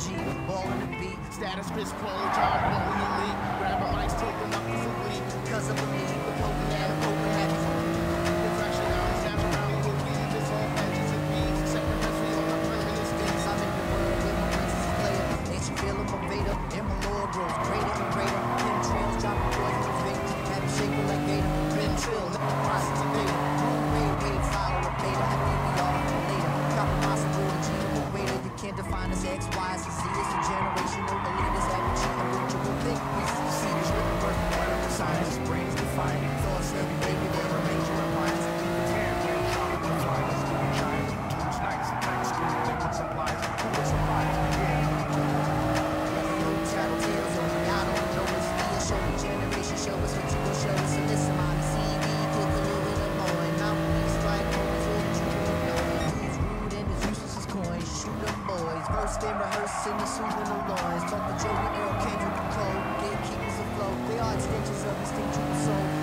G, ball in the beat. Status fist pole, John Paul in the league. Grab a mic, take them up as a lead. Cause I believe the poking and the poking hat. Reflection on his natural rally will be this whole edges and beats. Except the rest we all not permanent speeds. I'm in the world where my princess is player. Ain't you feeling my Vader? And my lore grows greater and greater. Pin trails, dropping poison and fate. Have you shaking like Gator? Pin trill, let the process of data. Moon wave, follow a beta. I think we all later. Compromise and G, greater. You can't define us X, Y, and Z. It's a generational elitist. Have you cheating with your think? We see the written birth, whatever science, brains define thoughts every day. We never major appliance. Show us what you gon' show us. So listen, mommy, CD, kick a little bit annoying. Mouthpiece strike, always with the truth. He's rude and his useless as coins. Shoot them boys, versed and rehearsed in the soothing of loins. Talk to Joey Earl, Kendrick, and Cole. Gatekeepers of flow, they are extensions of instinctual soul.